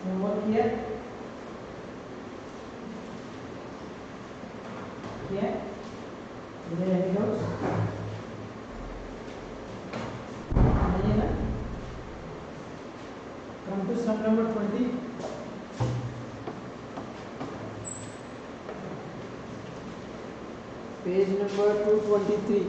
Homework किया किया इधर एनी डाउट्स नहीं है ना? Come to sum number 20. Page number 223.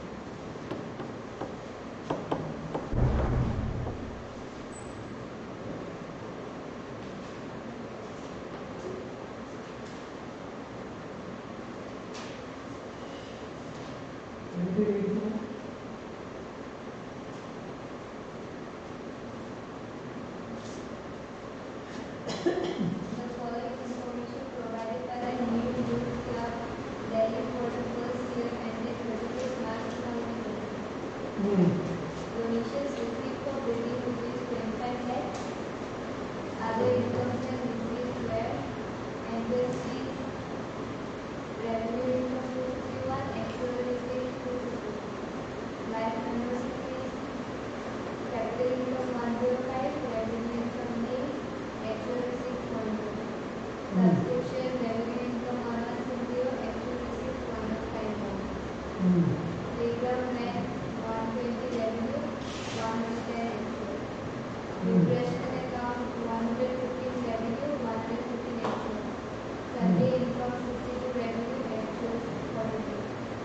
Donations received for building rupees 25 lakhs. Other incomes and receipts were entrance fees, revenue income 251, actual receipts 250, life membership fees, capital income 105, revenue income nil, actual receipts 100, subscription revenue income 110, actual receipts 151, playground rent 120, revenue 110 actual. Nutrition account 115 revenue 115 actual. Sunday income 52 revenue actual 42.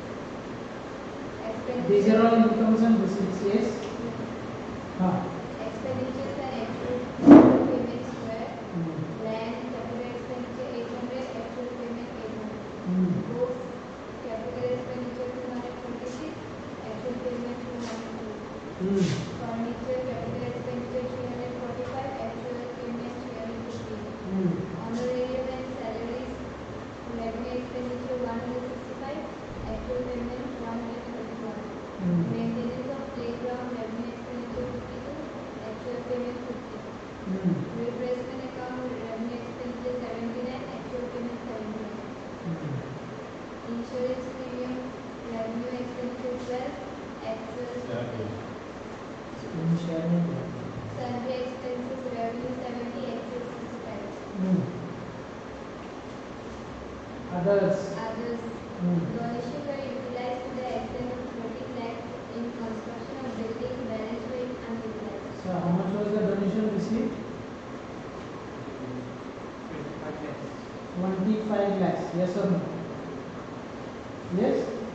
These are all incomes and receipts, yes? Expenditures and actual payments were land capital expenditure 800, actual payment 800. Books capital expenditure 246, actual payment 202. Furniture capital expenditure 345, actual payment 350. Honorarium and salaries revenue expenditure 165, actual payment 131. Maintenance of playground revenue expenditure 52, actual payment 50. Replacement account revenue expenditure 79, actual payment 79. Insurance premium revenue expenditure 12, actual 50. Sundry expenses revenue 70, actual 65. Others. Donation were utilized to the extent of 30 lakhs in construction of building, balance were unutilized. So how much was the donation received? 25 lakhs. Yes or no? Yes?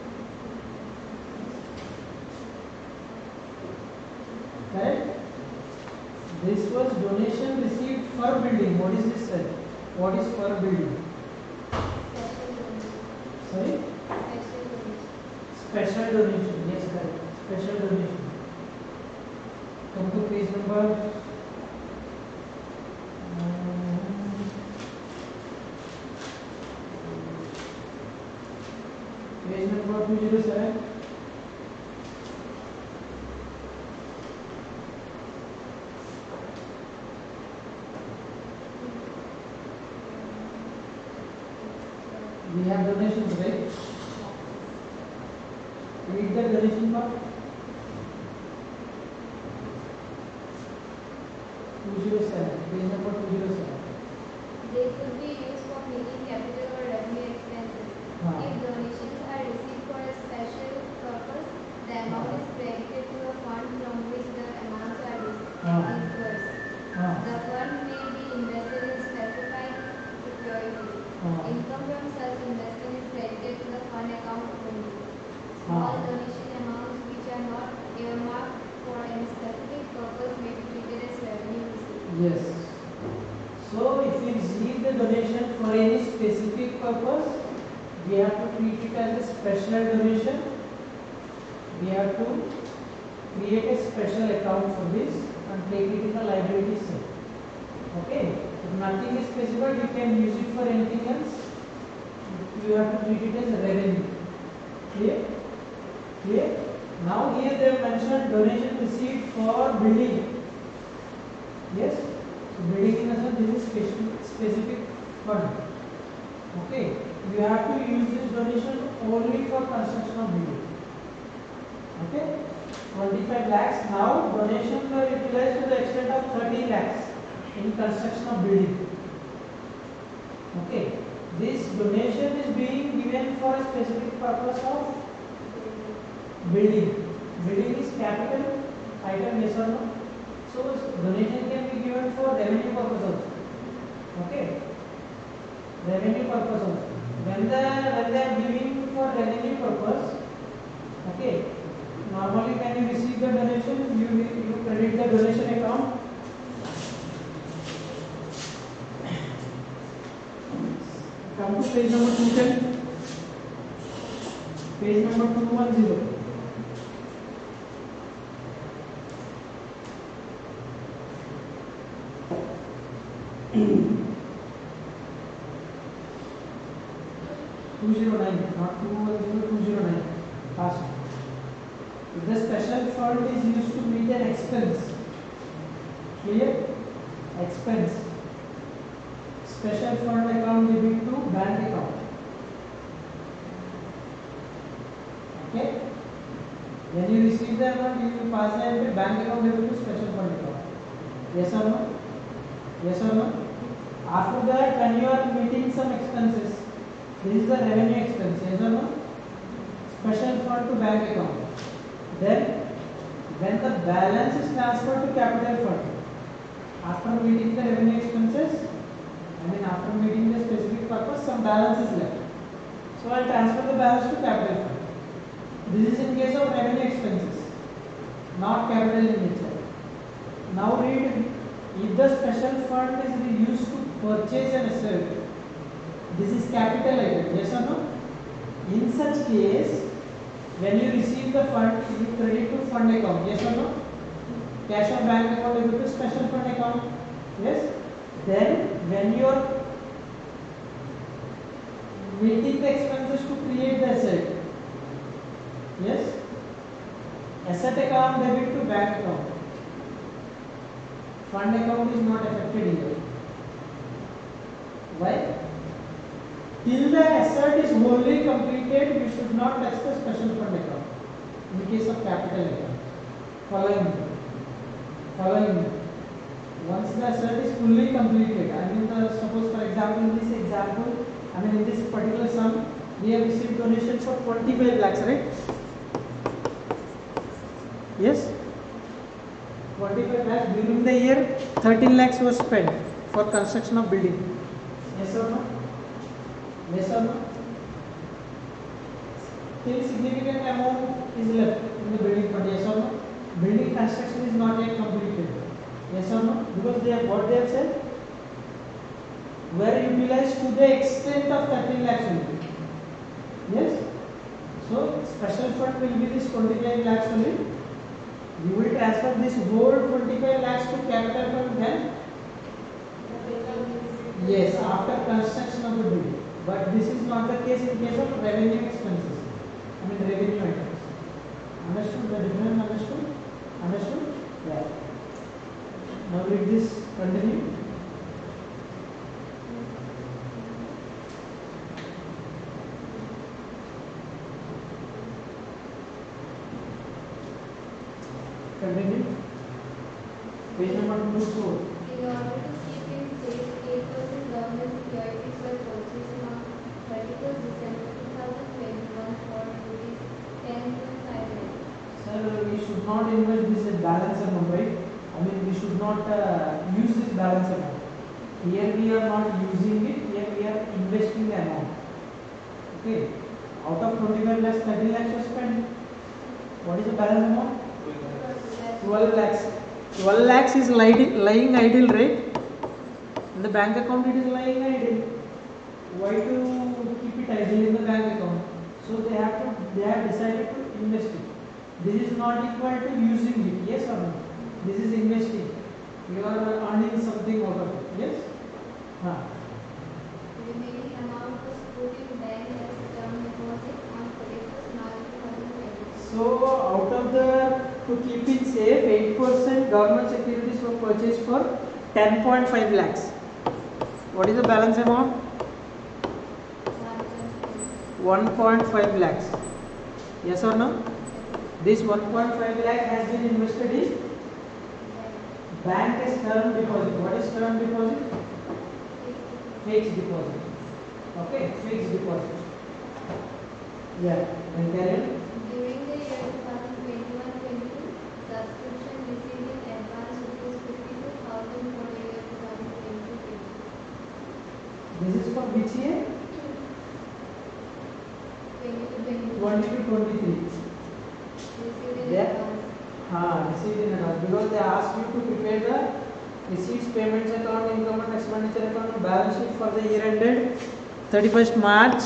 Correct? This was donation received for building. What is this said? What is for building? Sorry? Special donation. Yes, correct. Special donation. Come to page number. Page number 207. We have donations, right? Read the donation part. 207. Page number 207. They could be used for meeting capital or revenue expenses. If donations are received for a special purpose, the amount is credited to a fund from which the amounts are disbursed. The fund may be invested in specified securities. Income from such investment is credited to the fund account only. Small donation amounts which are not earmarked for any specific purpose may be treated as revenue received. Yes. So if we receive the donation for any specific purpose, we have to treat it as a special donation. We have to create a special account for this and take it in the liability side. Okay? If nothing is specified, you can use it for anything else. You have to treat it as revenue. Clear? Clear? Now here they have mentioned donation received for building. Yes? So building in a sense this is specific fund. Okay? You have to use this donation only for construction of building. Okay? 25 lakhs. Now donations are utilized to the extent of 30 lakhs. in construction of building. Okay, this donation is being given for a specific purpose of building. Building is capital item, yes or no? So donation can be given for revenue purpose also. Okay, revenue purpose also. When they are giving for revenue purpose, okay, normally when you receive the donation, you credit the donation account. Come to page number 210. Page number 210. Not 210, 209. Fast. If the special fund is used to meet an expense, clear? Expense. Special fund account debit to bank account. Okay? When you receive the amount, you will pass the bank account debit to special fund account. Yes or no? Yes or no? After that, when you are meeting some expenses, this is the revenue expense. Yes or no? Special fund to bank account. Then, when the balance is transferred to capital fund, after meeting the revenue expenses, after meeting the specific purpose, some balance is left. So I will transfer the balance to capital fund. This is in case of revenue expenses, not capital in nature. Now read, if the special fund is used to purchase an asset, this is capital item, yes or no? In such case, when you receive the fund, you credit to fund account, yes or no? Cash or bank account is to special fund account, yes? Then, when you are meeting the expenses to create the asset, yes? Asset account debit to bank account. Fund account is not affected here. Why? Till the asset is wholly completed, you should not touch the special fund account. In the case of capital account, following. Once the asset is fully completed, suppose for example, in this example, in this particular sum, we have received donation for 25 lakhs, right? Yes? 25 lakhs. During the year, 13 lakhs was spent for construction of building. Yes or no? Yes or no? Still significant amount is left in the building fund. Yes or no? Building construction is not yet completed. Yes or no? Because they have what they have said, were utilized to the extent of 13 lakhs only. Yes? So special fund will be this 25 lakhs only. You will transfer this whole 25 lakhs to capital fund then? Yes, after construction of the building. But this is not the case in case of revenue expenses. Revenue items. Understood the difference? Understood? Understood? Yeah. Now read this, continue. Continue. Page number 224. In order to keep in safe 8% government securities were purchased on 31st December 2021 for rupees 10.5 lakhs. Sir, we should not invest this as balance amount, right? We should not use this balance amount. Here we are not using it, here we are investing the amount. Okay. Out of 25 lakhs, 30 lakhs was spent. What is the balance amount? 12 lakhs. 12 lakhs is lying idle, right? In the bank account it is lying idle. Why to keep it idle in the bank account? So they have decided to invest it. This is not equal to using it, yes or no? This is investing. You are earning something out of it, yes? Remaining amount was put in bank as term deposit on 31st March 2020. So out of the, to keep it safe, 8% government securities were purchased for 10.5 lakhs. What is the balance amount? 1.5 lakhs. Yes or no? This 1.5 lakh has been invested in Bank is term deposit. What is term deposit? Fixed deposit. Okay, fixed deposit. Yeah, then carry on. During the year 2021-22, subscription received in advance rupees 52,000 for the year 2022-23. This is for which year? 20 to 23. Received in Yeah. advance. Received in advance, because they asked you to prepare the receipts, payments account, income and expenditure account, and balance sheet for the year ended 31st March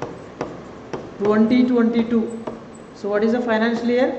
2022. So what is the financial year?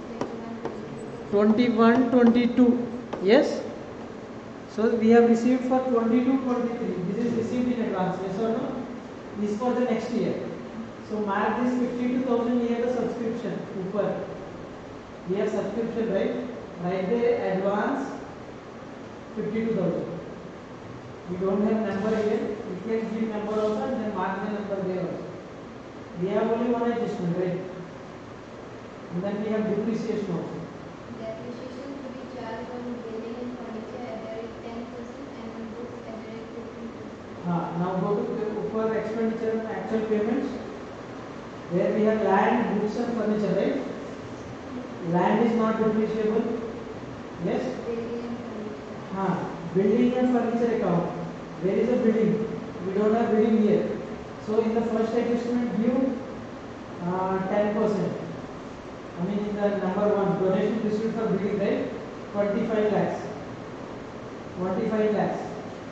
21-22. Yes. So we have received for 22-23. This is received in advance. Yes or no? This is for the next year. So mark this 52,000 here the subscription. Upper. We have subscription, right? Write the advance 52,000. We don't have number here. We can give number also and then mark the number there also. We have only one adjustment, right? And then we have depreciation also. Depreciation to be charged on building and furniture at the rate 10% and on books at the rate 15%. Now go to the upper expenditure and actual payments. Where we have land, books and furniture, right? Land is not depreciable. Yes? Building and furniture. Building and furniture account. Where is the building? We don't have building here. So in the first adjustment, give 10%. I mean in the number 1, donation received for building, right? 25 lakhs. 25 lakhs.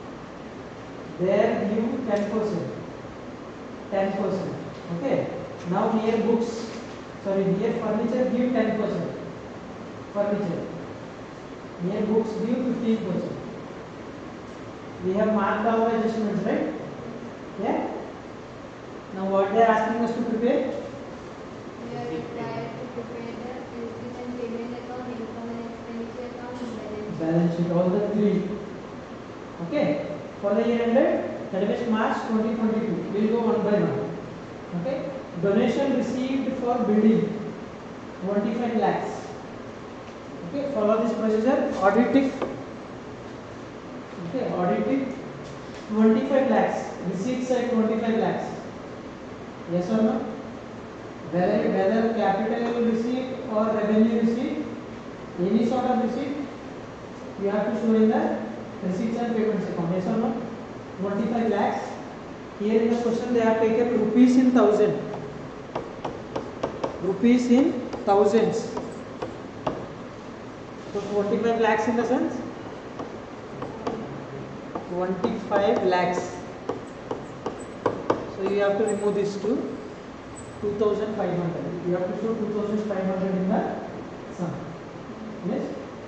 There give 10%. 10%. Okay. Now here books. Sorry, here furniture give 10%. Furniture. Here books give 15%. We have marked our adjustments, right? Yeah. Now what they are asking us to prepare? We are required to prepare the receipt and payment account, income and expenditure account, and balance sheet. Balance sheet, all the 3. Okay. For the year ended 31st March 2022. We will go one by one. Okay. Donation received for building 25 lakhs. Okay. Follow this procedure. Auditing. Okay. Auditing 25 lakhs. Receipts at 25 lakhs. Yes or no? Whether capital receipt or revenue receipt, any sort of receipt, you have to show in the receipts and payments account. Yes or no? 25 lakhs. Here in the question they have taken rupees in thousand. Rupees in thousands. So 25 lakhs in the sense 25 lakhs. So you have to remove this to 2,500. You have to show 2,500 in the sum. Yes?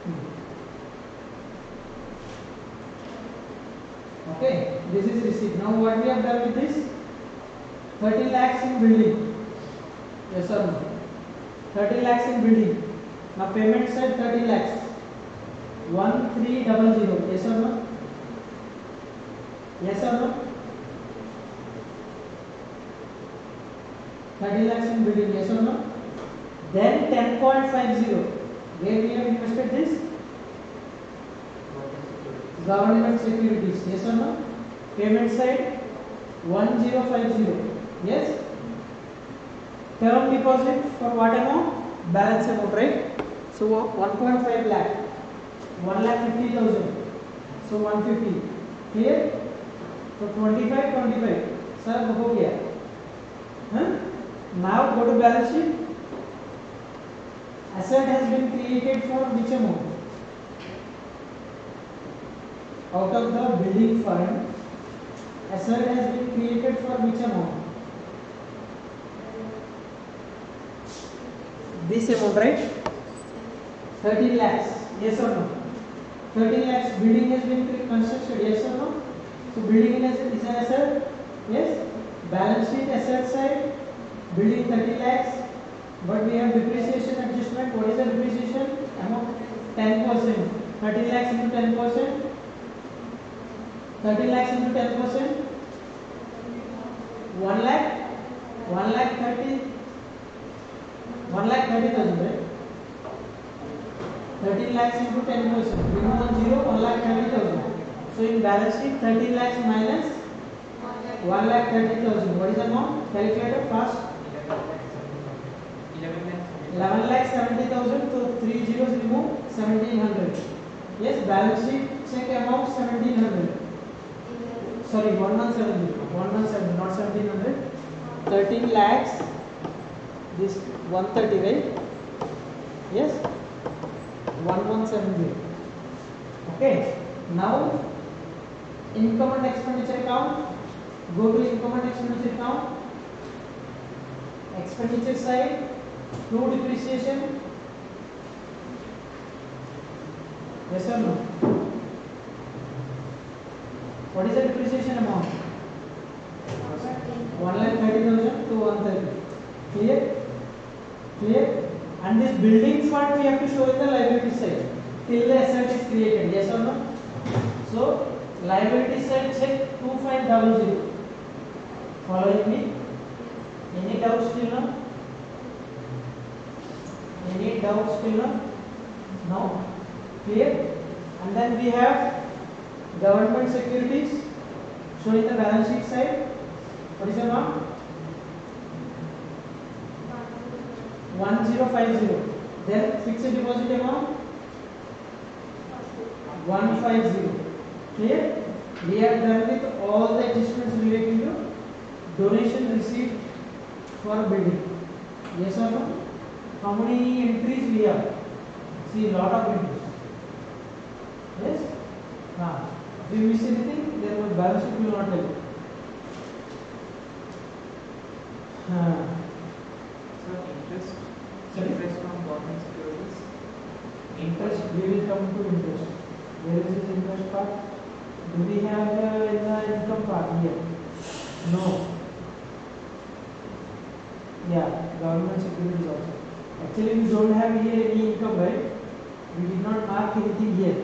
Okay, this is receipt. Now what we have done with this? 30 lakhs in building. Yes or no? 30 lakhs in building. Now payment side 30 lakhs. 1300. Yes or no? Yes or no? 30 lakhs in building. Yes or no? Then 10.50. Where we have invested this? Government securities. Yes or no? Payment side 1050. Yes? Term deposit for what amount? Balance amount, right? So 1.5 lakh. 1,50,000. So 150. Clear? So 25. Sir, हो गया. Now go to balance sheet. Asset has been created for which amount? Out of the building fund, asset has been created for which amount? This amount, right? 30 lakhs. Yes or no? 30 lakhs. Building has been constructed. Yes or no? So building is an asset. Yes. Balance sheet asset side. Building 30 lakhs. But we have depreciation adjustment. What is the depreciation? Amount 10%. 30 lakhs into 10%. 30 lakhs into 10%. 1 lakh. 1,30,000, right? 13 lakhs into 10%. Remove 1 0, 1,30,000. So in balance sheet, 13 lakhs minus 1,30,000. What is the amount? Calculator fast. 11,70,000. So 3 zeros remove 1,700. Yes, balance sheet check amount 1,700. Sorry, 1170. 117, not 1,700. 13 lakhs. This 130, right? Yes. 1170. Okay. Now income and expenditure account. Go to income and expenditure account. Expenditure side. No depreciation. Yes or no? What is the depreciation amount? 1,30,000 to 130. Clear? Clear? And this building fund we have to show in the liability side till the asset is created. Yes or no? So liability side check 2500. Following me? Any doubts till now? Any doubts till now? No? Clear? And then we have government securities showing the balance sheet side. What is the amount? 1050. Then fixed deposit amount 150. Clear? We are done with all the adjustments relating to donation received for building. Yes or no? How many entries we have? See, lot of entries. Yes? If you miss anything, then the balance sheet will not tell you. So interest. Sorry? Interest from government securities. Interest, we will come to interest. Where is this interest part? Do we have in the income part here? No. Yeah, government securities also. Actually, we don't have here any income, right? We did not mark anything here.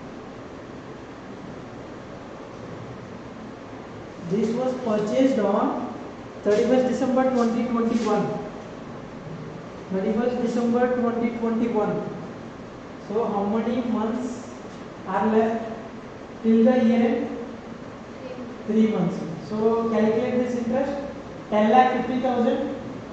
This was purchased on 31st December 2021. 31st December 2021. So how many months are left till the year end? 3 months. So calculate this interest. 10,50,000.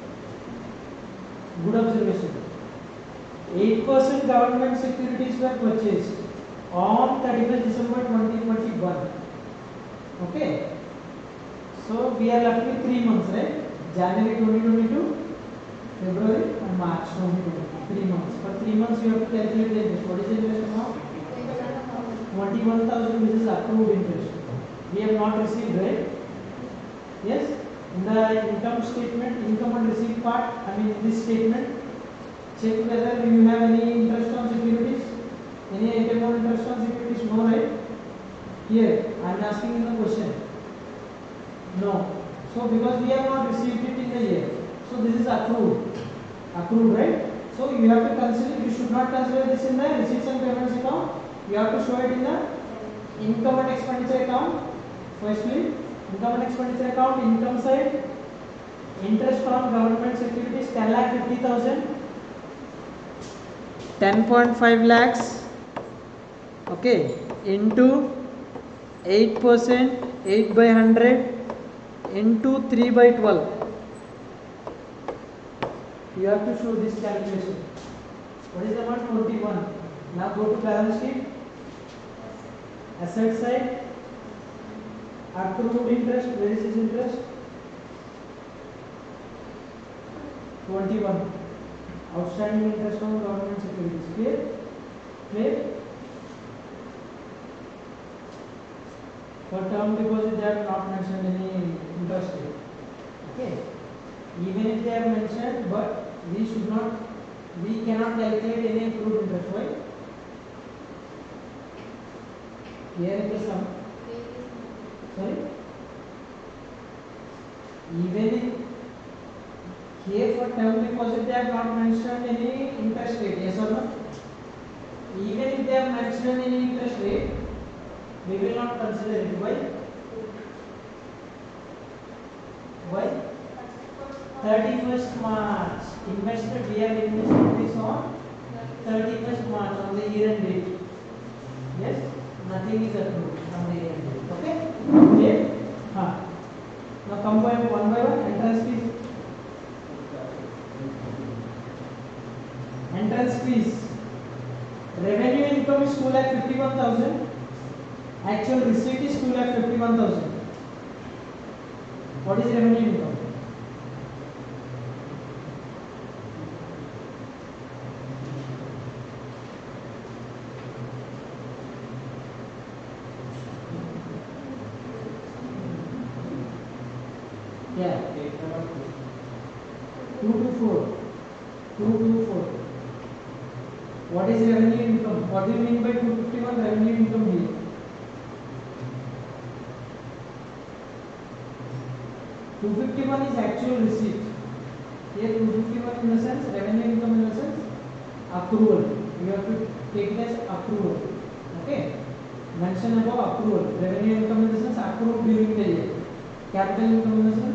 Good observation. 8% government securities were purchased on 31st December 2021. Okay. So we are left with 3 months, right? January 2022, February and March 2022. 3 months. For 3 months you have to calculate the interest. What is the interest amount? 21,000, which is accrued interest. We have not received, right? Yes? In the income statement, income and receipt part, in this statement, check whether you have any interest on securities. Any item on interest on securities? No, right? Here, I am asking in the question. No. So because we have not received it in the year, so this is accrued. Accrued, right? So you have to consider, you should not consider this in the receipts and payments account. You have to show it in the income and expenditure account. Firstly, income and expenditure account, income side, interest on government securities 10,50,000, 10.5 lakhs, okay, into 8%, 8 by 100 into 3 by 12. You have to show this calculation. What is the amount? 21. Now go to balance sheet. Asset side. Accrued interest. Where is this interest? 21. Outstanding interest on government securities. Clear? Clear? For term deposit, they have not mentioned any interest rate. Okay. Even if they have mentioned, but we cannot calculate any accrued interest. Why? Here is the sum. Sorry? Even in here for term deposit, they have not mentioned any interest rate. Yes or no? Even if they have mentioned any interest rate, we will not consider it. Why? Why? 31st March. Invested, we have invested this on 31st March on the year and date. Yes, nothing is accrued on the year and date. Okay. Clear? Now come by one, entrance fees. Entrance fees. Revenue income is 2,51,000. Actual receipt is 2,51,000. What is revenue income? Yeah, 224. 224. What is revenue income? What do you mean by 251 revenue income here? $251 is actual receipt. Here 251 in the sense revenue income in the sense accrual. You have to take it as accrual. Okay. Mention about accrual. Revenue income in the sense accrued during the year. Capital income in the sense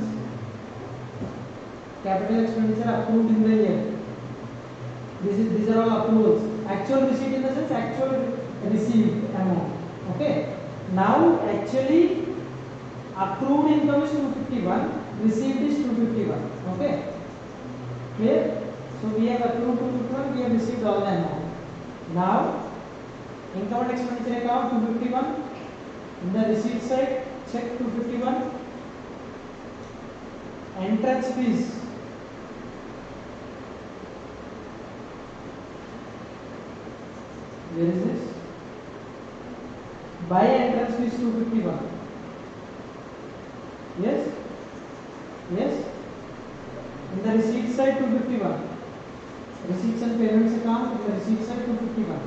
capital expenditure accrued in the year. These are all accruals. Actual receipt in the sense actual received amount. Okay. Now actually accrued income is 251, received is 251. Okay. Clear? So we have accrued 251, we have received all the amount. Now income and expenditure account 251. In the receipt side, check 251. Entrance fees. Where is this? Buy entrance fees 251. Yes? Yes? In the receipt side 251. Receipts and payments account, in the receipt side 251.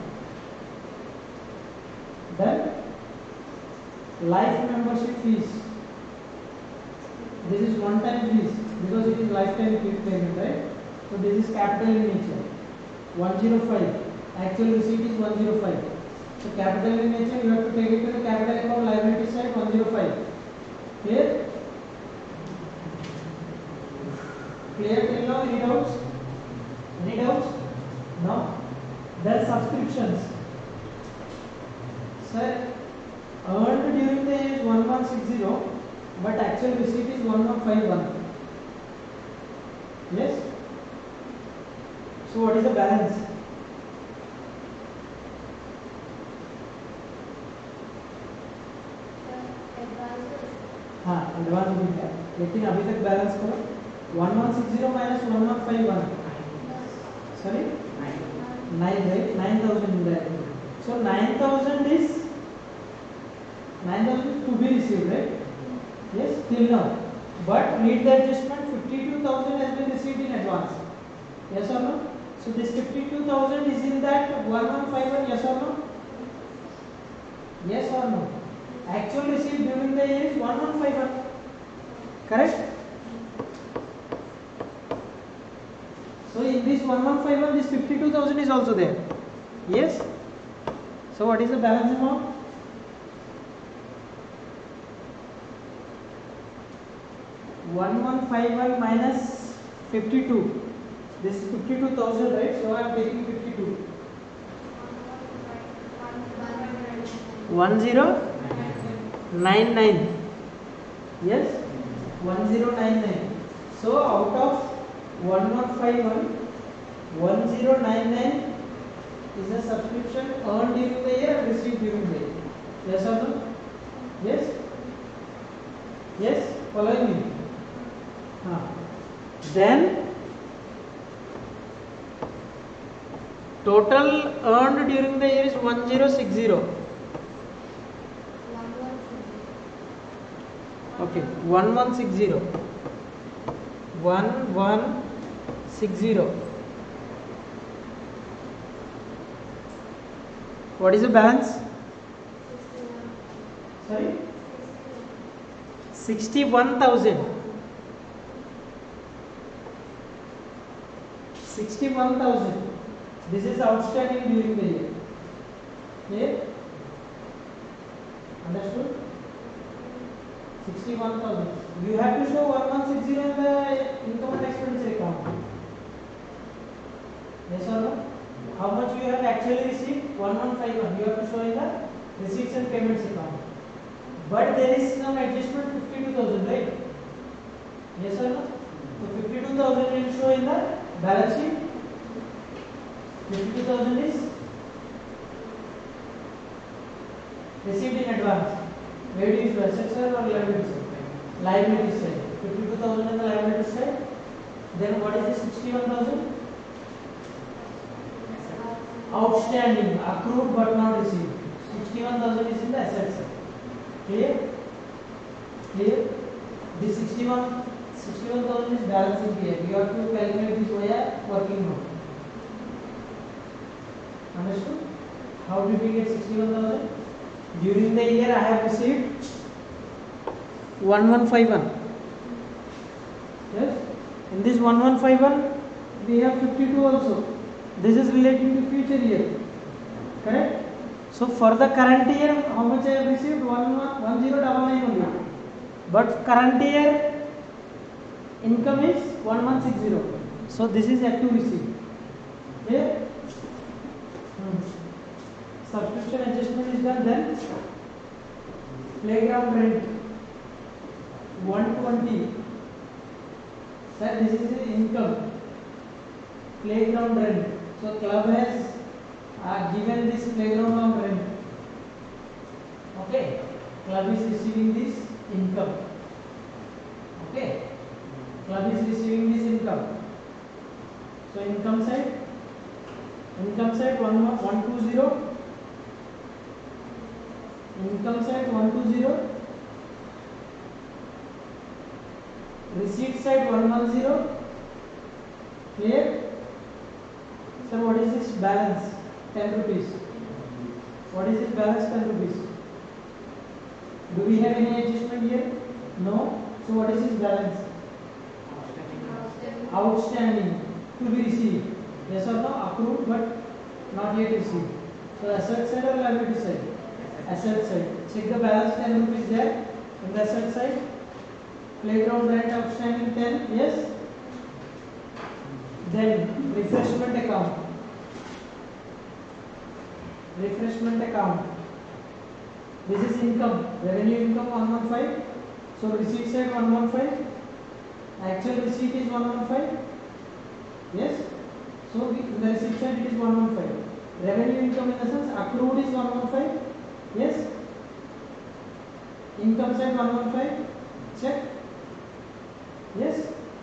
Then life membership fees. This is one time fees because it is lifetime payment, right? So this is capital in nature. 105. Actual receipt is 105. So capital in nature, you have to take it to the capital account liability side 105. Clear? Clear till now? Any doubts? Any doubts? No? Then subscriptions. Sir, earned during the year is 1160, but actual receipt is 1151. Yes? So what is the balance? हाँ advance भी है लेकिन अभी तक balance करो 1160 minus 1151 sorry 9 right 9000 in there so 9000 is to be received right yes till now but need the adjustment 52000 has been received in advance yes or no so this 52000 is in that 1151 yes or no yes or no actual receipt during the year is 1151 correct so in this 1151 this 52000 is also there yes so what is the balance amount 1151 minus 52 this is 52000 right so I am taking 52 1099 yes 1099 so out of 1151 1099 is a subscription earned during the year and received during the year yes or no yes yes following me then total earned during the year is 1060 okay 1160 what is the balance sorry 61000 this is outstanding during the year clear understood 61,000 you have to show 1160 in the income and expenditure account yes or no how much you have actually received? 1151. You have to show in the receipts and payments account. But there is some adjustment 52,000, right? Yes or no? So 52,000 will show in the balance sheet. 52,000 is received in advance. Where do you use asset side or liability side? Liability side. 52,000 on the liability side. Then what is this 61,000? Outstanding, accrued but not received. 61,000 is in the asset side. Clear? Clear? This 61,000 is balancing period. You have to calculate this via working note. Understood? How did we get 61,000? During the year I have received 1151. Yes? In this 1151 we have 52 also. This is relating to future year. Correct? So for the current year, how much I have received? 1099 only. But current year income is 1160. So this is yet to receive. Okay? Subscription adjustment is done. Then playground rent 120. Sir, this is the income. Playground rent. So club has given this playground on rent. Okay, club is receiving this income. Okay, club is receiving this income. So income side 120. Income side 120. Receipt side 110. Clear? Sir, what is this balance? 10 rupees. What is this balance? 10 rupees. Do we have any adjustment here? No. So what is this balance? Outstanding to be received. Yes or no? Approved but not yet received. So asset side or liability side? Asset side. Check the balance. 10 rupees there in the asset side. Playground rent outstanding 10. Yes. Then refreshment account. Refreshment account. This is income. Revenue income 115. So receipt side 115. Actual receipt is 115. Yes. So in the receipt side it is 115. Revenue income in the sense accrued is 115. Yes. Income side 115. Check. Yes.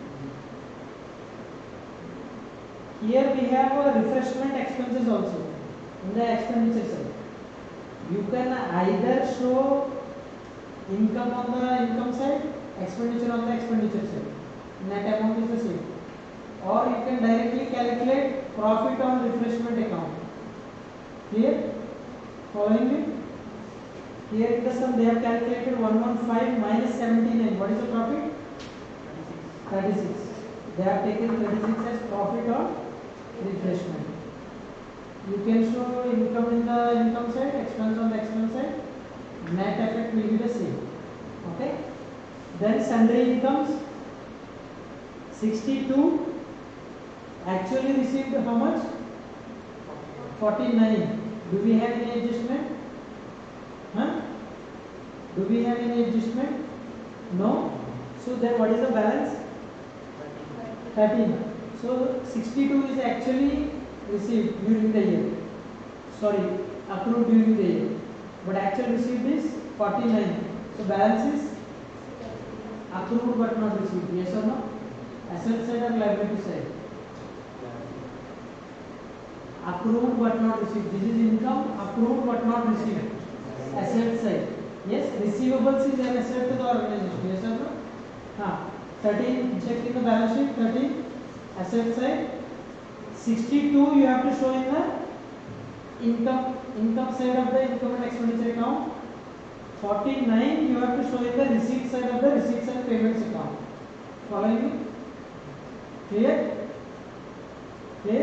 Here we have refreshment expenses also in the expenditure side. You can either show income on the income side, expenditure on the expenditure side. Net amount is the same. Or you can directly calculate profit on refreshment account. Clear? Following me? Here in the sum they have calculated 115 minus 79. What is the profit? 36. They have taken 36 as profit on refreshment. You can show income in the income side, expense on the expense side. Net effect will be the same. Okay. Then sundry incomes 62. Actually received how much? 49. Do we have any adjustment? Huh? Do we have any adjustment? No. So then what is the balance? 13. So 62 is actually received during the year. Sorry, accrued during the year. But actual received is 49. So balance is accrued but not received. Yes or no? Asset side or liability side? Accrued but not received. This is income. Accrued but not received. Asset side. Yes, receivables is an asset to the organization. Yes or no? 13. Check in the balance sheet. 13. Asset side. 62 you have to show in the income side of the income and expenditure account. 49 you have to show in the receipt side of the receipts and payments account. Following me? Clear? Clear?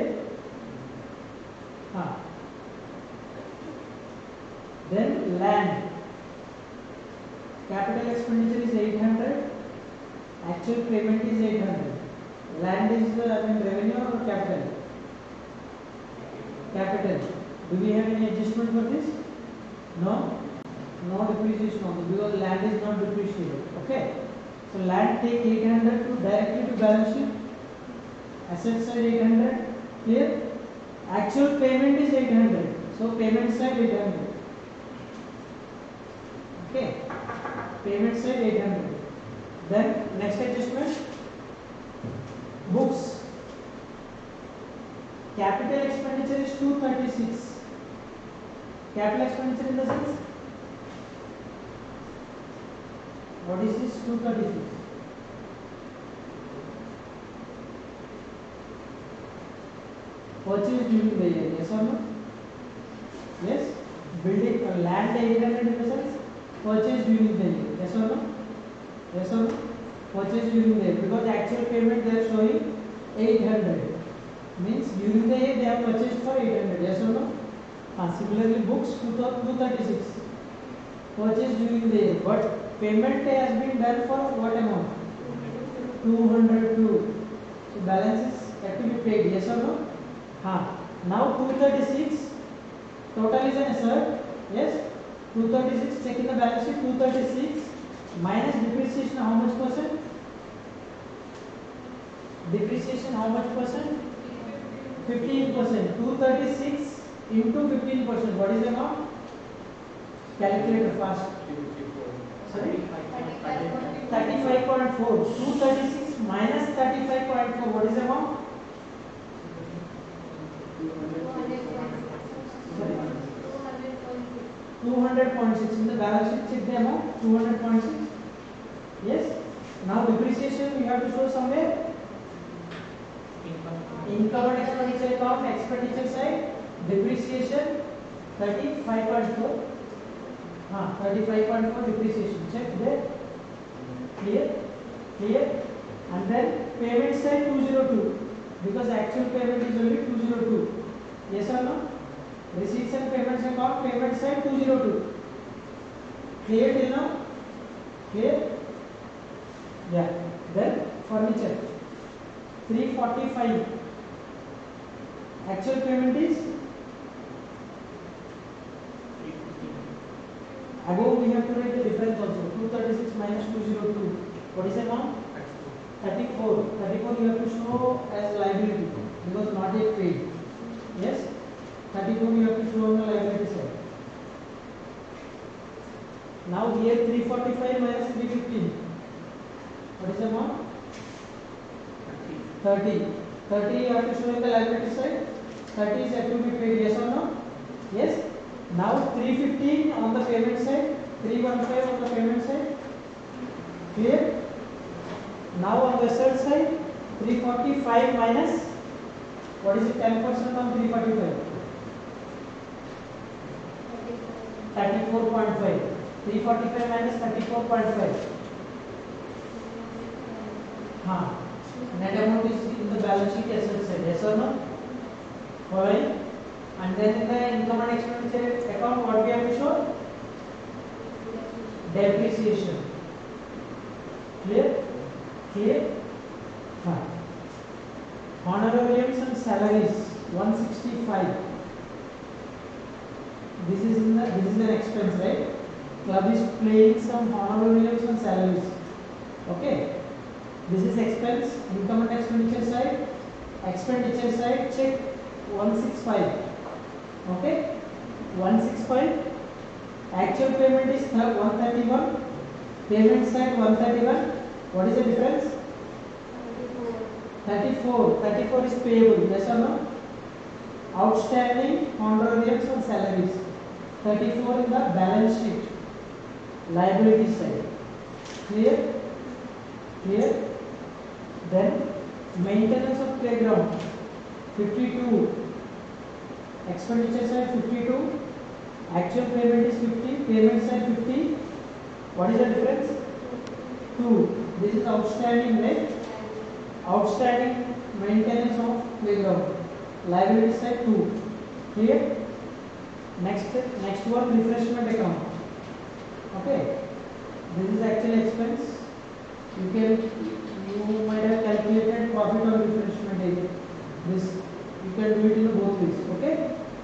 Then land. Capital expenditure is 800. Actual payment is 800. Land is revenue or capital? capital. Do we have any adjustment for this? No. No depreciation also because land is not depreciated. Okay. So land take 800 to directly to balance sheet. Asset side 800. Clear? Actual payment is 800. So payment side 800. Okay. Payment side 800. Then next adjustment. Books. Capital expenditure is 236. Capital expenditure in the sense. What is this 236? Purchase during the year, yes or no? Yes. Building land 800 in the sense purchase during the year, yes or no? Yes or no? Purchase during the year because actual payment they are showing 800 means during the year they have purchased for 800, yes or no? Similarly, books 236 purchase during the year, but payment has been done for what amount? 202. So balance is have to be paid, yes or no? Now 236 total is an asset, yes. 236 check in the balance sheet. 236 minus depreciation how much percent? Depreciation how much percent? 15%. 236 into 15%. What is the amount? Calculator fast. Sorry? 35.4. 236 minus 35.4. What is the amount? Sorry? 200.6. In the balance sheet check the amount. 200.6. Yes. Now depreciation we have to show somewhere. Income and expenditure account, expenditure side, depreciation 35.4. 35.4 depreciation. Check there. Clear? Clear? And then payment side 202 because actual payment is only 202. Yes or no? Receipts and payments account, payment side 202. Clear till now? Clear? Yeah. Then furniture 345. Actual payment is above we have to write the difference also. 236 minus 202. What is the amount? 34. 34 you have to show as liability because not yet paid. Yes? 34 you have to show on the liability side. Now here 345 minus 315. What is the amount? 30. 30 you have to show in the liability side. 30 is yet to be paid, yes or no? Yes. Now 315 on the payment side, 315 on the payment side. Clear? Now on the asset side, 345 minus, what is it, 10% on 345? 34.5. 345 minus 34.5. Net amount is in the balance sheet asset side, yes or no? Following? And then in the income and expenditure account, what we have to show? Depreciation. Clear? Clear? Honorariums and salaries 165. This is an expense, right? Club is paying some honorariums and salaries. Okay. This is expense. Income and expenditure side. Expenditure side check 165. Okay. 165. Actual payment is 131. Payment side 131. What is the difference? 34. 34 is payable. Yes or no? Outstanding honorariums and salaries. 34 in the balance sheet. Liability side. Clear? Clear? Then maintenance of playground 52. Expenditure side 52. Actual payment is 50. Payment side 50. What is the difference? 2. This is outstanding, right? Outstanding maintenance of playground. Liability side 2. Clear? Next one, refreshment account. Okay. This is actual expense. You might have calculated profit on refreshment area. This you can do it in both ways. Okay.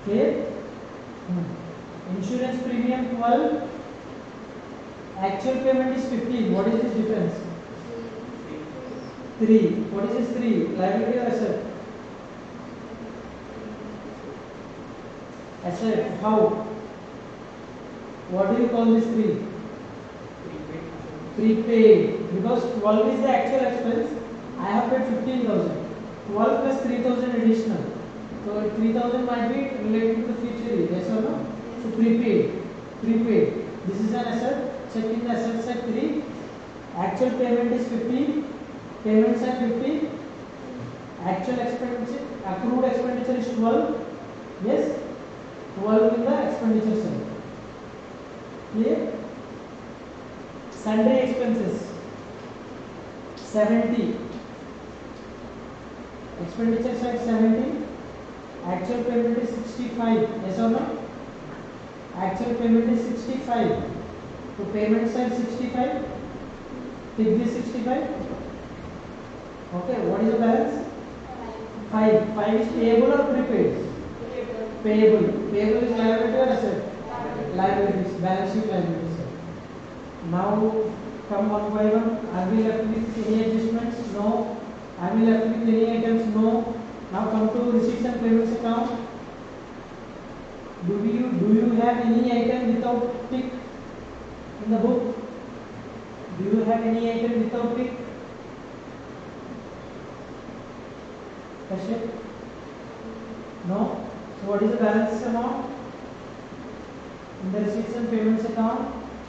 Clear? Insurance premium 12, actual payment is 15. What is this difference? 3. What is this 3? Liability or asset? Asset. How? What do you call this 3? Prepaid. Because 12 is the actual expense. I have paid 15,000. 12 plus 3,000 additional. So 3,000 might be related to the future. Yes or no? So prepaid. Prepaid. This is an asset. Check in the asset side 3. Actual payment is 15. Payments are 50. Actual expenditure, accrued expenditure is 12. Yes? 12 in the expenditure side. Clear? Sundry expenses 70. Expenditure side 70. Actual payment is 65. Yes or no? Actual payment is 65. So payment side 65. Take this 65. Okay, what is the balance? 5. 5 is payable or prepaid? Payable. Payable is liability or asset? Liabilities. Balance sheet liabilities. Now come one by one. Are we left with any adjustments? No. Are we left with any items? No. Now come to receipts and payments account. Do you have any item without tick in the book? Do you have any item without tick? Question? No. So what is the balance amount in the receipts and payments account?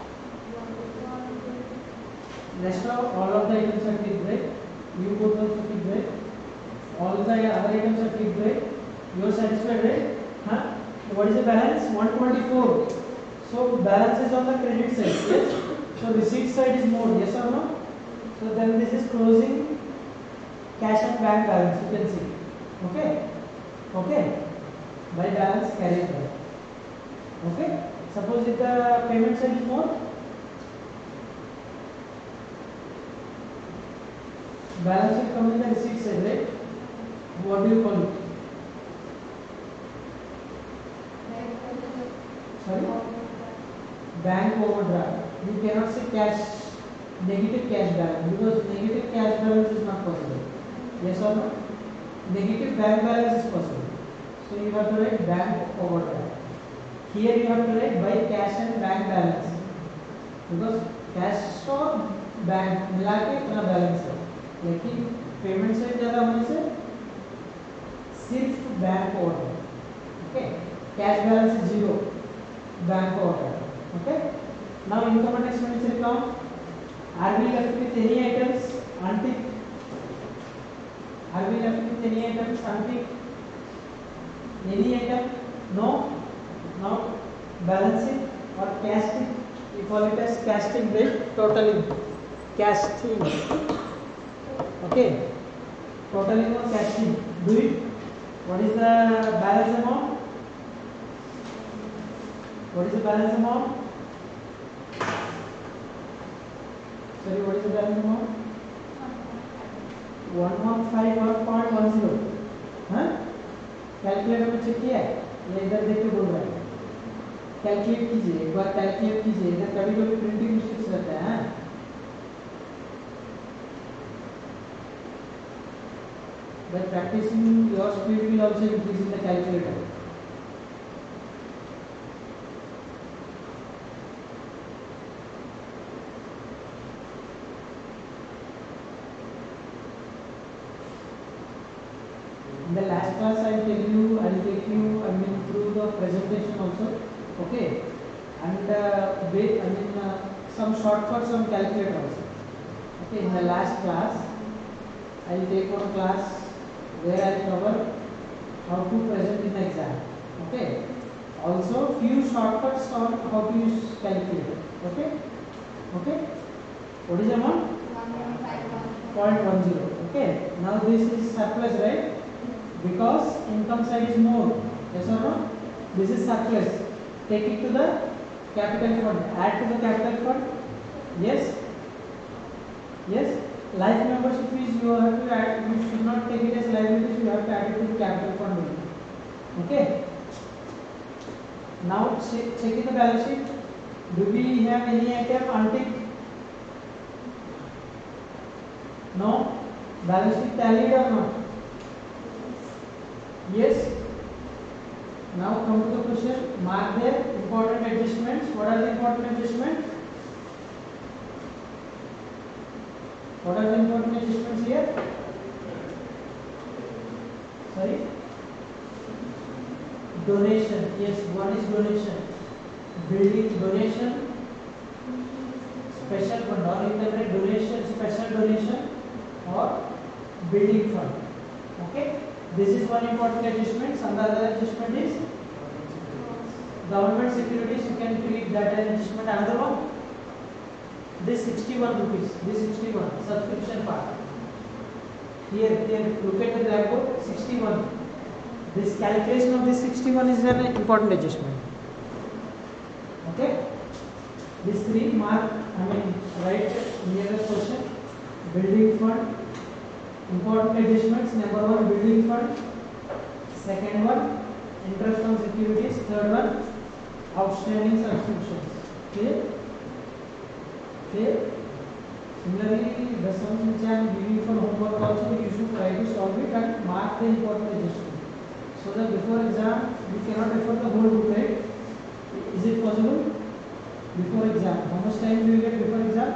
Rest of all of the items are ticked, right? You both also ticked, right? All the other items are ticked, right? You are satisfied, right? Huh? What is the balance? 124. So balance is on the credit side, yes? So receipt side is more, yes or no? So then this is closing cash and bank balance, you can see. Okay? Okay? By balance carry forward. Okay? Suppose if the payment side is more, balance will come in the receipt side, right? What do you call it? Sorry? Bank overdraft. You cannot say cash, negative cash balance, because negative cash balance is not possible. Yes or no? Negative bank balance is possible. So you have to write bank overdraft. Here you have to write by cash and bank balance, because cash और bank मिला के इतना balance है, लेकिन payment से ज़्यादा होने से सिर्फ bank over. Okay, cash balance is 0, bank over. Okay, now income and expenditure account. Are we left with any items untick? Are we left with any items unticked? Any item? No. Now balancing or casting. We call it as casting, right? Totaling. Casting. Okay. Totaling or casting. Do it. What is the balance amount? What is the balance amount? Sorry, what is the balance amount? 115 और 0.10. हाँ, calculator में check किया है? ये इधर देख के बोल रहा है. कैलकुलेट कीजिए, एक बार कैलकुलेट कीजिए. इधर कभी कभी प्रिंटिंग मिस्टेक्स रहता है. हाँ, by practicing your speed will also increase in the calculator. In the last class I will take you through the presentation also. Okay, and some shortcuts on calculator also. Okay, in the last class I will take one class where I will cover how to present in the exam. Okay, also few shortcuts on how to use calculator. Okay, okay. What is the amount? 0.10. Okay, now this is surplus, right? Because income side is more. Yes or no? This is surplus. Take it to the capital fund. Add to the capital fund. Yes. Yes. Life membership fees you have to add. You should not take it as liabilities. You have to add it to the capital fund only. Okay. Now check in the balance sheet. Do we have any item unticked? No. Balance sheet tallied or not? Yes. Now come to the question. Mark there important adjustments. What are the important adjustments? What are the important adjustments here? Sorry. Donation. Yes, one is donation. Building donation. Special fund, or you can write donation, special donation, or building fund. Okay. This is one important adjustment. Some other adjustment is government securities. You can treat that as adjustment. Another one. This 61 rupees. This 61 subscription part. Here, look at the blackboard. 61. This calculation of this 61 is an important adjustment. Okay. These three mark. Write near the question. Building fund. Important adjustments. Number one, building fund. Second one, interest on securities. Third one, outstanding subscriptions. Clear? Clear? Similarly, the sums which I am giving for homework also, you should try to solve it and mark the important adjustment. So that before exam, you cannot refer the whole book, right? Is it possible? Before exam, how much time do you get before exam?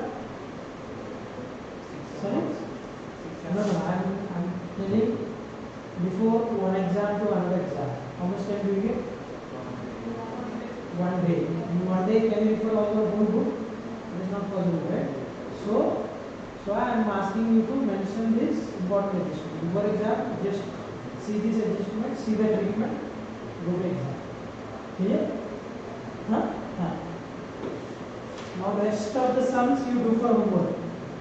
Sorry? No, I'm telling before one exam to another exam. How much time do you get? 1 day. In 1 day, can you refer all the whole book? It is not possible, right? So I am asking you to mention this important adjustment. Before exam, just see this adjustment, see the treatment, go to exam. Clear? Huh? Now rest of the sums you do for homework.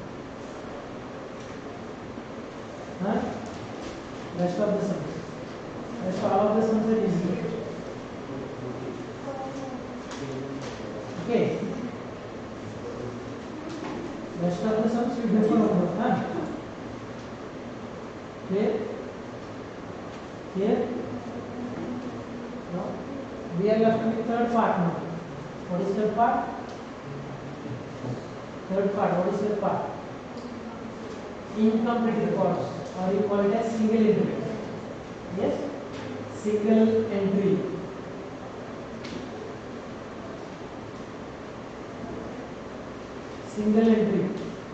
Rest of the sums. Rest all of the sums are easy. Okay. Rest of the sums you do for homework. Clear? Clear? Now we are left with third part now. What is third part? Third part. What is third part? Incomplete records, or you call it as single entry. Yes, single entry. Single entry.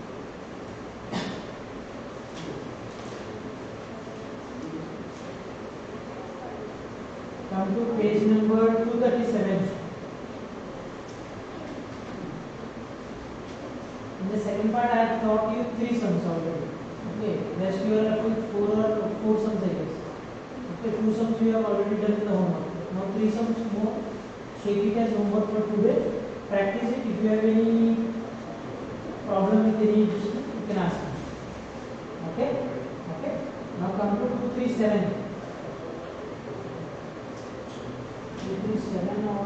Come to page number 237. In the second part, I have taught you 3 sums already. Okay, rest you are left with 4 sums, I guess. Okay, 2 sums we have already done in the homework. Now 3 sums more. Take it as homework for today. Practice it. If you have any problem with any adjustment, you can ask me. Okay? Okay. Now come to 237. 237 or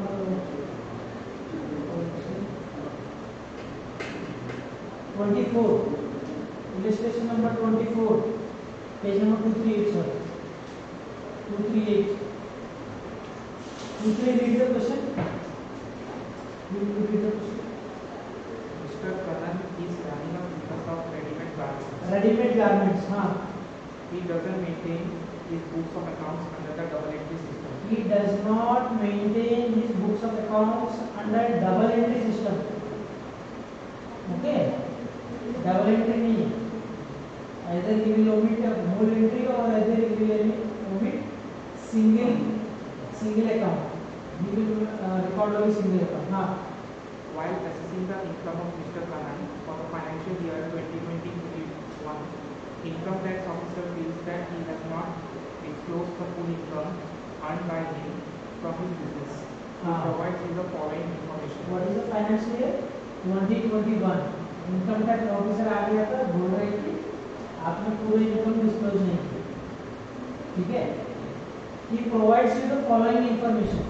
24. Illustration number 24. Page number 238, sir. 238. 238, read the question. You read the question. Mr. Kanan is running a business of ready-made garments. Ready-made garments, He doesn't maintain his books of accounts under the double entry system. He does not maintain his books of accounts under double entry system. Okay? Double entry नहीं है. Either he will omit a whole entry or either he will omit single account. He will record only single account. While assessing the income of Mr. Kanan for the financial year 2020-21, income tax officer feels that he has not disclosed the full income earned by him from his business. He provides you the following information. What is the financial year? 2021. Income tax officer आ गया था, बोल रहे कि आपने पूरे income disclose नहीं की. ठीक है? He provides you the following information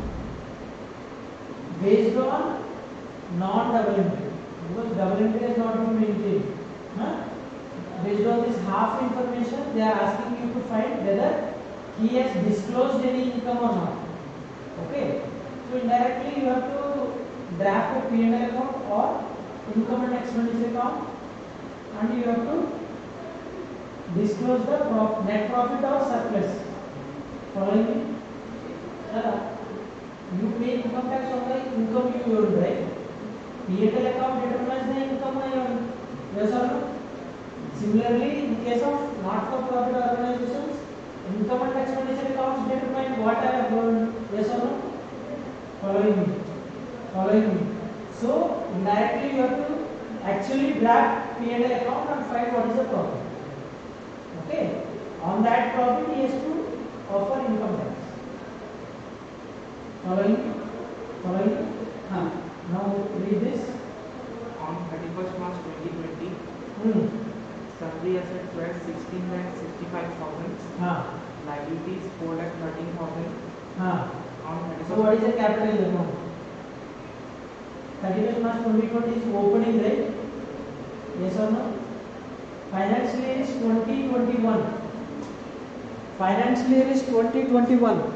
based on non-double entry, because double entry has not been maintained. Based on this half information, they are asking you to find whether he has disclosed any income or not. Okay? So indirectly you have to draft a P&L account or income and expenditure account, and you have to disclose the net profit or surplus. Following me? You pay income tax on the income you earn, right? P&L account determines the income I earn. Yes or no? Similarly, in case of not-for-profit organizations, income and expenditure accounts determine what I have earned. Yes or no? Following me? Following me? So, indirectly you have to actually draft P&L account and find what is the profit. Okay? On that profit, he has to offer income tax. Following me? Following me? Now read this. On 31st March 2020, sundry assets were 16,65,000. Liabilities 4,13,000. On So what is the capital amount? 31st March 2020 is opening, right? Yes or no? Financial year is 2021. Financial year is 2021.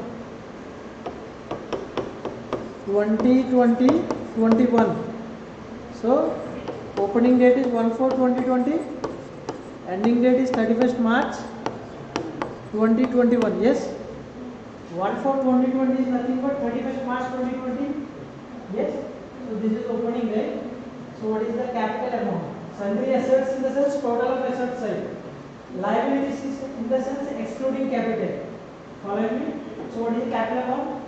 2020-21. So opening date is 1/4/2020. Ending date is 31st March 2021. Yes. 1/4/2020 is nothing but 31st March 2020. Yes. So this is opening day. So what is the capital amount? Sundry assets in the sense total of assets side. Liabilities is in the sense excluding capital. Follow me? So what is the capital amount?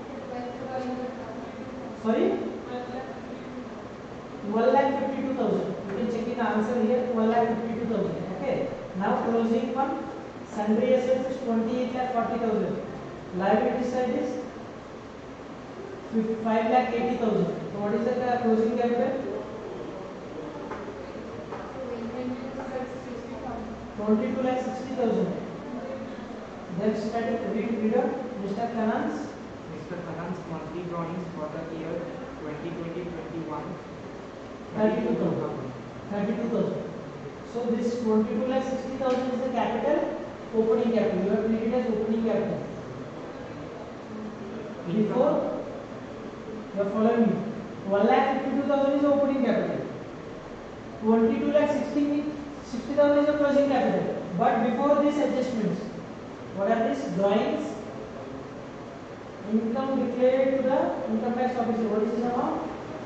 Sorry? 12,52,000. You can check in answer here. 12,52,000. Okay. Now closing one. Sundry assets is 28,40,000. Liability side is 5,80,000. So what is the closing capital? 22,60,000. Next reader, Mr. Kanans. Mr. Kanan's monthly drawings for the year 2020-21. 32,000. So this 22,60,000 is the capital, opening capital. You have treated as opening capital. Before, you are following me. 1,52,000 is the opening capital. 22,60,000 is the closing capital. But before these adjustments, what are these? Drawings, income declared to the income tax officer. What is this amount?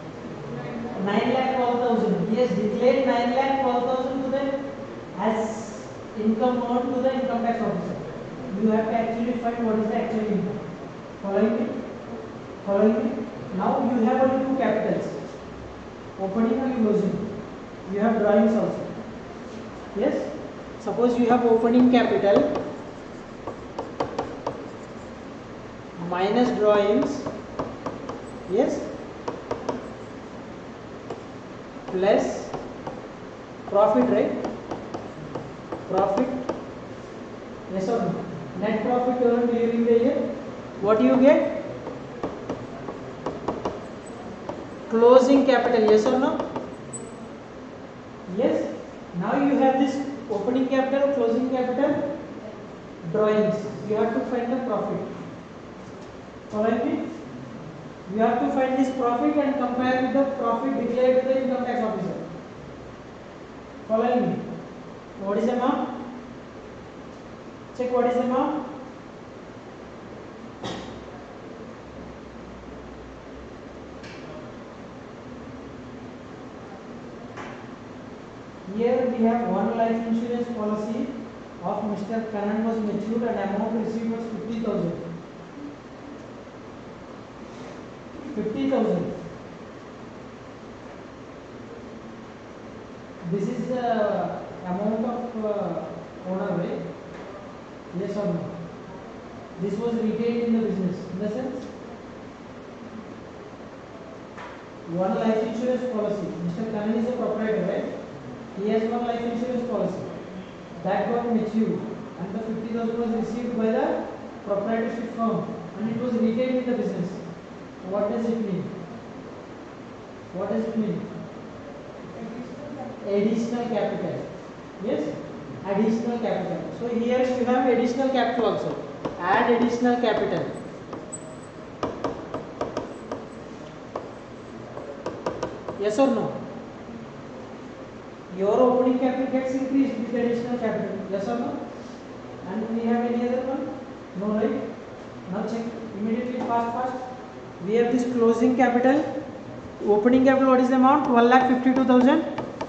9,12,000. He has declared 9,12,000 to them as income earned to the income tax officer. You have to actually find what is the actual income. Following me? Following me? Now you have only two capitals, opening and closing. You have drawings also. Yes? Suppose you have opening capital minus drawings, yes, plus profit, right? Profit, yes or no? Net profit earned during the year. What do you get? Closing capital, yes or no? Yes. Now you have this opening capital, closing capital, drawings. You have to find the profit. Following me? You have to find this profit and compare with the profit declared to the income tax officer. Following me? What is the amount? Check what is the amount. Here we have one life insurance policy of Mr. Kanan was matured and amount received was 50,000. 50,000. This is the amount of owner, right? Yes or no? This was retained in the business. In the sense, one life insurance policy. Mr. Kanan is a proprietor, right? He has one life insurance policy that got matured and the 50,000 was received by the proprietorship firm and it was retained in the business. What does it mean? What does it mean? Additional capital. Yes? Additional capital. So here you have additional capital also. Add additional capital. Yes or no? Your opening capital gets increased with additional capital. Yes or no? And we have any other one? No, right? Now check immediately, fast. We have this closing capital. Opening capital, what is the amount? 12,52,000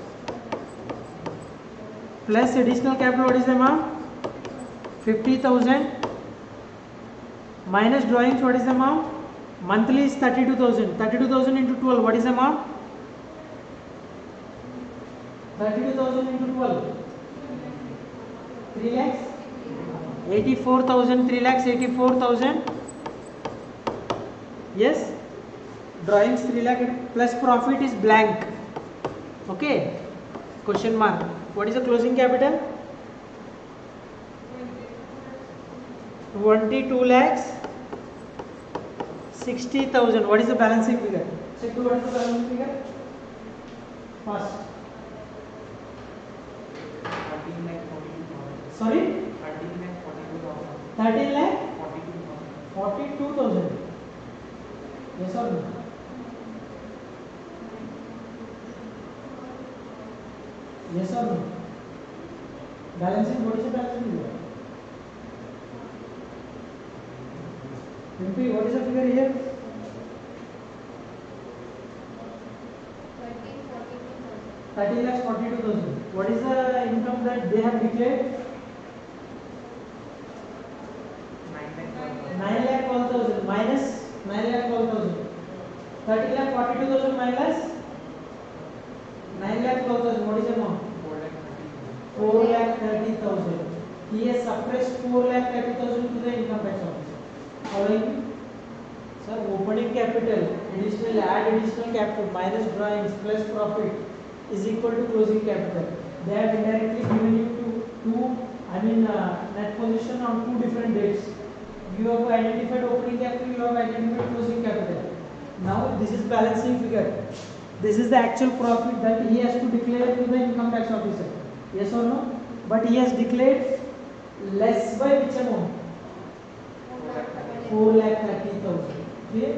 plus additional capital, what is the amount? 50,000 minus drawings, what is the amount? Monthly is 32,000. 32,000 into 12, what is the amount? 32,000 into 12. 3 lakhs? 84,000. 3 lakhs 84,000. Yes? Drawings 3 lakh plus profit is blank. Okay? Question mark. What is the closing capital? 22 lakhs 60,000. What is the balancing figure? Check what is the balancing figure? First. 13 lakh 42,000. Sorry? 13 lakh 42,000. 13 lakh 42,000. 42,000. Yes or no? Yes or no? Balancing, what is the balancing figure? MP, what is the figure here? 13 lakhs 42,000. What is the income that they have declared? 9 lakh 12,000 minus 9 lakh 12,000. 13 lakh 42,000 minus 9 lakh 12,000. What is the amount? 4 lakh 30,000. He has suppressed 4 lakh 30,000 to the income tax officer. Following me? Sir, opening capital, additional capital minus drawings plus profit is equal to closing capital. They have indirectly given you net position on 2 different dates. You have identified opening capital, you have identified closing capital. Now this is balancing figure. This is the actual profit that he has to declare to the income tax officer. Yes or no? But he has declared less by which amount? 4,30,000. Clear?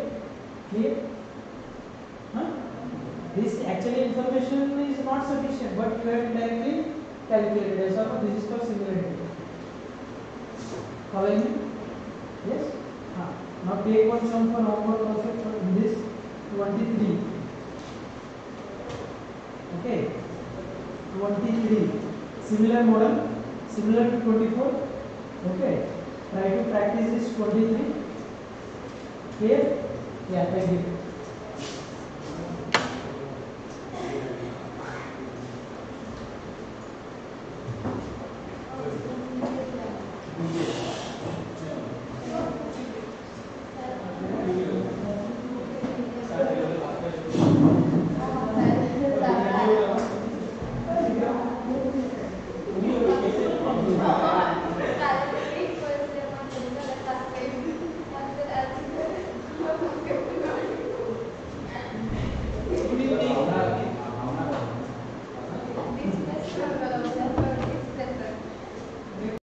Huh? This actually information is not sufficient, but you have indirectly calculated. Yes or no? This is called similarity. Following me? Yes? Now take one sum for homework also in this 23. Okay? 23. Similar model, similar to 24. Okay? Try to practice this 23. Here? Yeah, thank you.